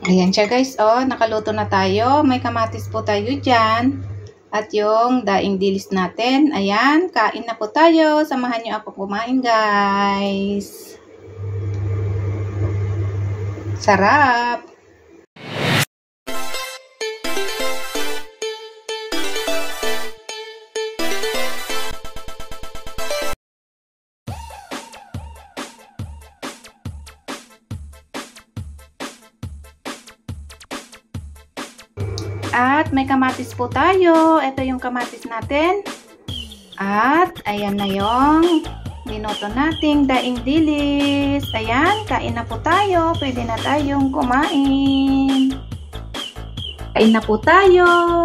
Ayan siya guys, oh, nakaluto na tayo. May kamatis po tayo dyan. At yung daing dilis natin. Ayan, kain na po tayo. Samahan nyo ako kumain guys. Sarap! At may kamatis po tayo. Ito yung kamatis natin. At ayan na yung minuto nating daing dilis. Ayan, kain na po tayo. Pwede na tayong kumain. Kain na po tayo.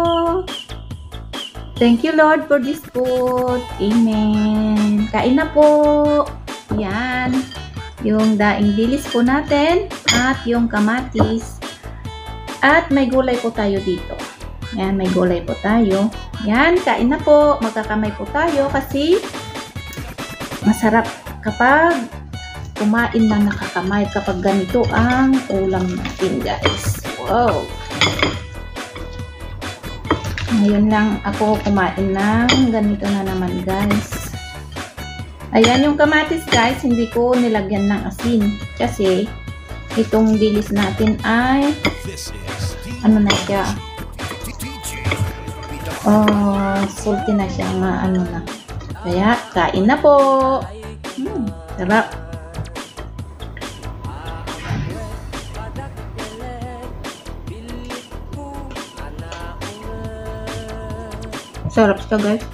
Thank you Lord for this food. Amen. Kain na po. Ayan. Yung daing dilis po natin. At yung kamatis. At may gulay po tayo dito. Yan, may gulay po tayo. Yan, kain na po. Magkakamay po tayo kasi masarap kapag kumain na nakakamay kapag ganito ang ulam natin guys. Wow! Ngayon lang ako kumain ng ganito na naman guys. Ayan yung kamatis guys, hindi ko nilagyan ng asin kasi itong dilis natin ay ano na siya, salty na siya, ano na, kaya kain na po. Sarap. Sarap siya guys.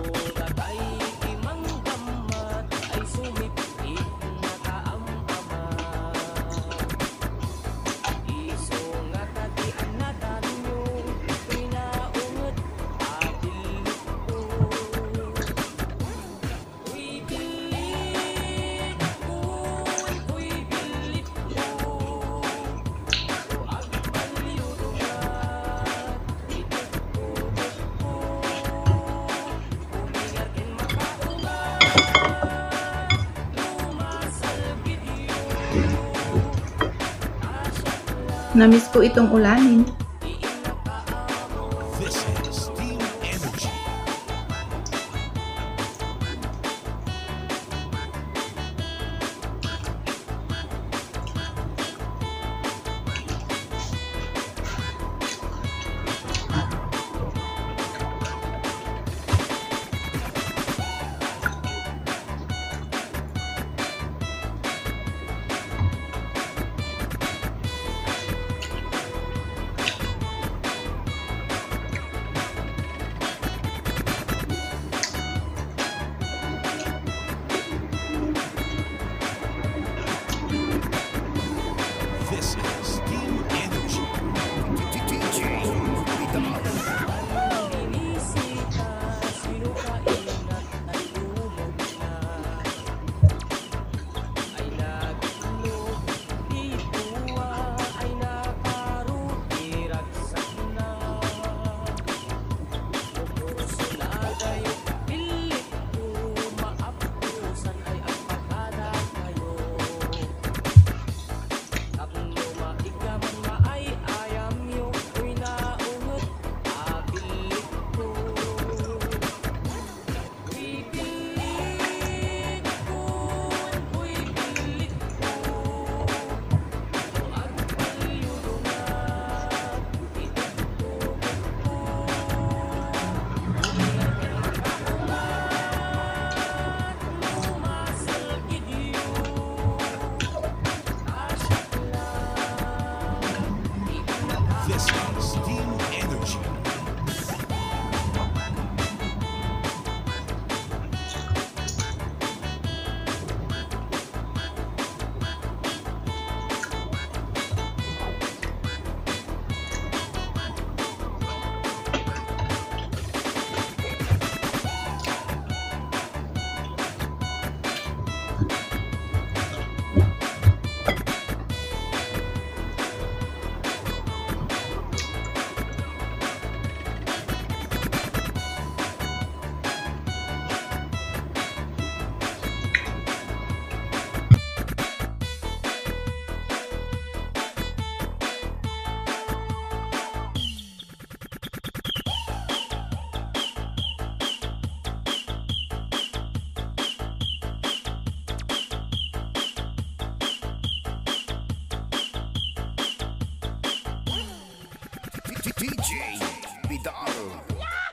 Namiss ko itong ulamin. DJ Vidal.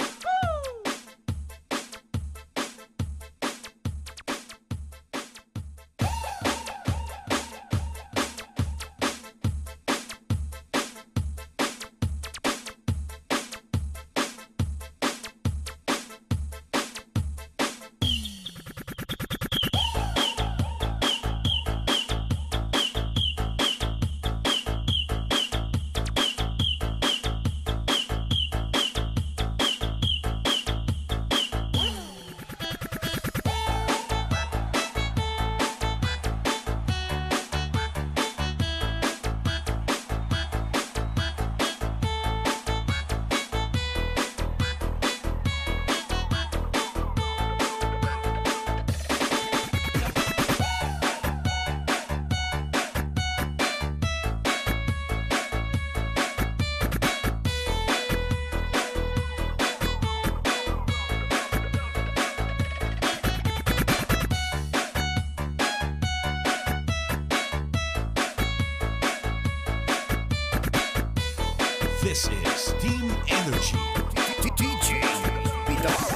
This is Team Energy. DJ Vidal.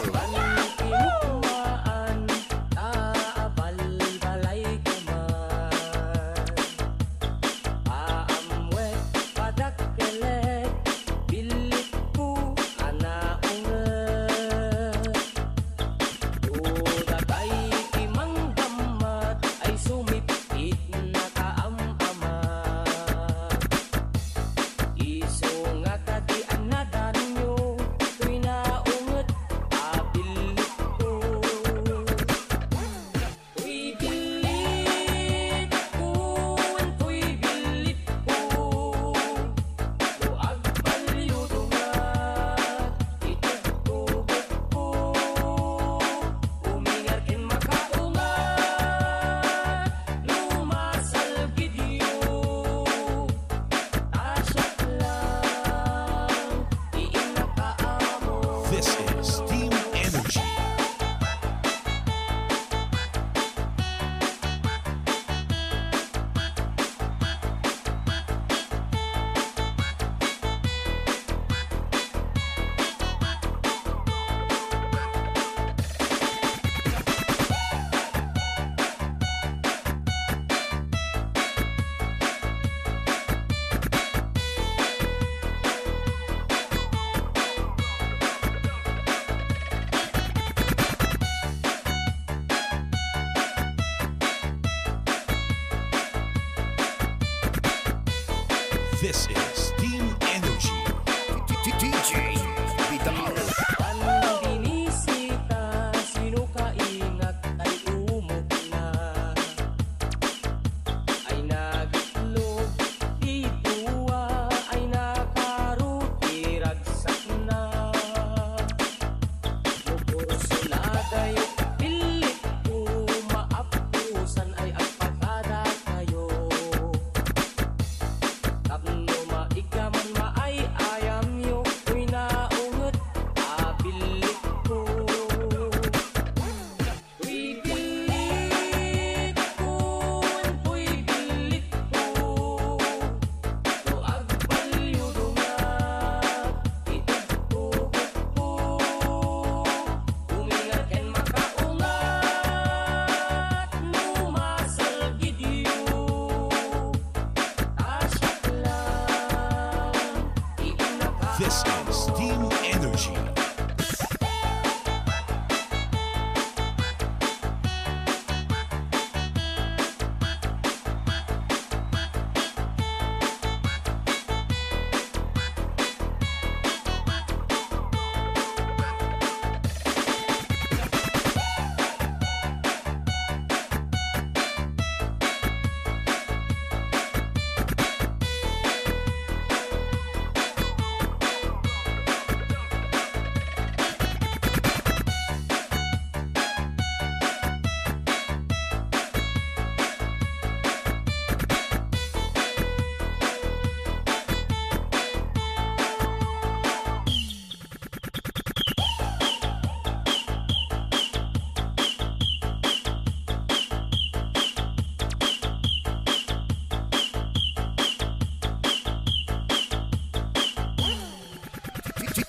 This is Team Energy. DJ Vidal. Binisita, sino kaingat ay umog na, ay nagitlog, ituwa ay nakaruti, ragsak na. Mukursunaday, pilit ko, maapusan ay agpagada kayo. Tapno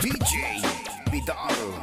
DJ Bidaro.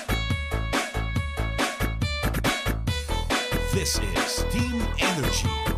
This is Team Energy.